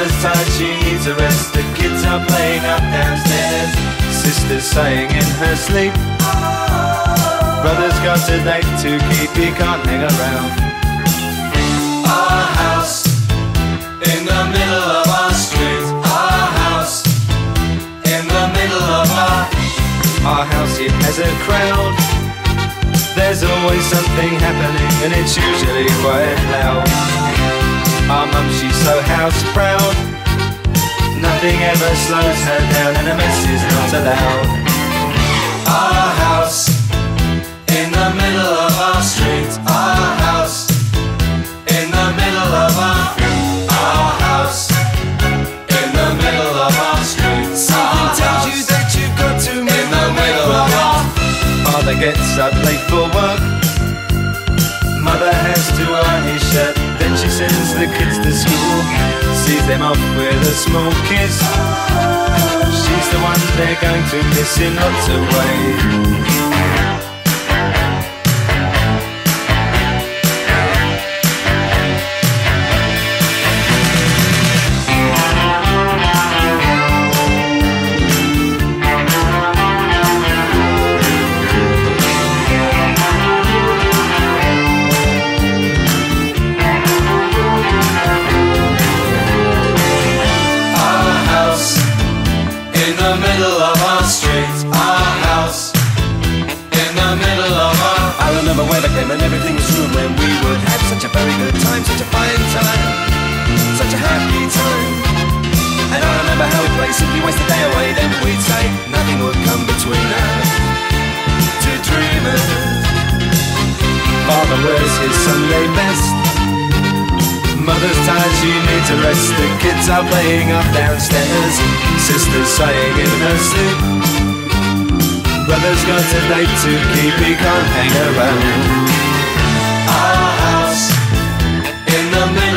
Mother's tired, she needs a rest. The kids are playing up downstairs. Sister's sighing in her sleep. Brother's got a date to keep, he can't hang around. Our house in the middle of our street. Our house in the middle of our house, it has a crowd. There's always something happening and it's usually quite loud. Our mum, she's so house proud. Nothing ever slows her down and a mess is not allowed. Our house in the middle of our street. Our house in the middle of our house in the middle of our street. Something tells you that you've got to in the middle of our. Father gets up late for work. Mother has to iron his shirt. Then she sends the kids to school, sees them off with a small kiss. She's the one they're going to miss in lots of ways. And everything was true when we would have such a very good time, such a fine time, such a happy time. And I remember how we'd play, simply waste the day away. Then we'd say nothing would come between us, two dreamers. Father wears his Sunday best. Mother's tired, she needs a rest. The kids are playing up downstairs. Sister's sighing in her sleep. Brother's got a date to keep, he can't hang around. Our house in the middle